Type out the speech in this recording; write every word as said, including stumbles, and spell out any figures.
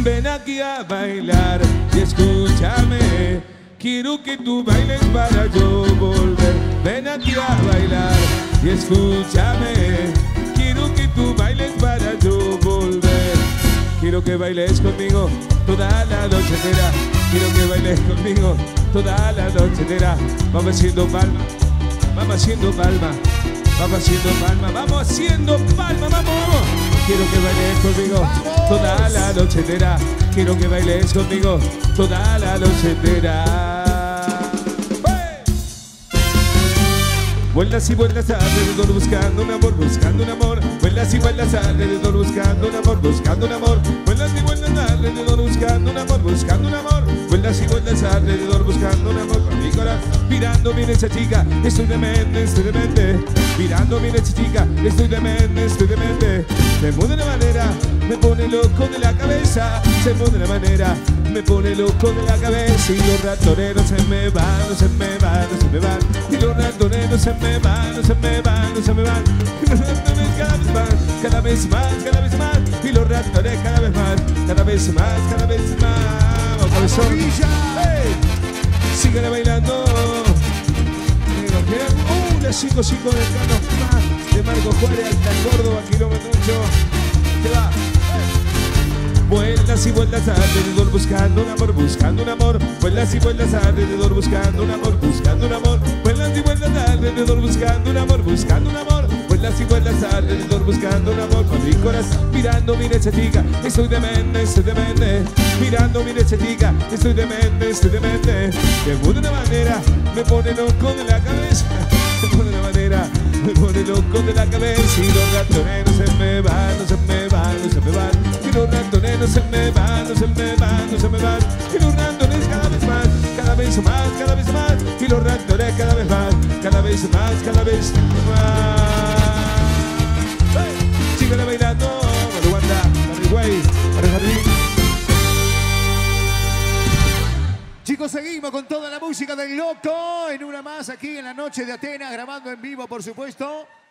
Ven aquí a bailar y escúchame. Quiero que tú bailes para yo volver. Ven aquí a bailar y escúchame. Quiero que tú bailes para yo volver. Quiero que bailes conmigo toda la noche entera. Quiero que bailes conmigo toda la noche entera. Vamos haciendo palma, vamos haciendo palma, vamos haciendo palma, vamos haciendo palma, vamos, vamos. Quiero que bailes conmigo toda la noche entera. Quiero que bailes conmigo toda la noche entera. Vuelas y vuelas alrededor buscando un amor, buscando un amor. Vuelas y vuelas alrededor buscando un amor, buscando un amor. Vuelas y vuelas alrededor buscando un amor, buscando un amor. Vuelas y vuelas alrededor buscando un amor con mi corazón. Mirando bien esa chica, estoy demente, estoy demente. Mirando bien esa chica, estoy demente, estoy demente. Se mueve de manera, me pone loco de la cabeza. Se mueve de manera, me pone loco de la cabeza. Y los ratoneros se me van, no se me van, no se me van. Y los ratoneros se me van, no se me van, no se me van. Y los ratones cada vez más, cada vez más, cada vez más. Y los ratones cada vez más, cada vez más, cada vez más. Vamos, cabezón. ¡Hey! Síguele bailando. Uh, las cinco cinco del Cano de Marco Juárez hasta Córdoba, kilómetro ocho. Te va. Vueltas y vueltas alrededor buscando un amor, buscando un amor. Vueltas y vueltas alrededor buscando un amor, buscando un amor. Vueltas y vueltas alrededor buscando un amor, buscando un amor. Vueltas y vueltas alrededor buscando un amor con mi corazón. Mirando, mira esa chica, estoy demente, estoy demente. Mirando, mira esa chica, estoy demente, estoy demente. Me pone de manera, me pone loco de la cabeza. Me pone de manera, me pone loco de la cabeza. Y los ratoneros se me van, no se me van, no se me van. Y los ratoneros se me van, no se me van, no se me van. Y los ratones cada vez más, cada vez más, cada vez más. Y los ratones cada vez más, cada vez más, cada vez más. ¡Hey! Síguele bailando, Maruanda, Paraguay, para Jardín. Chicos, seguimos con toda la música del loco en una más aquí en la noche de Atenas, grabando en vivo, por supuesto.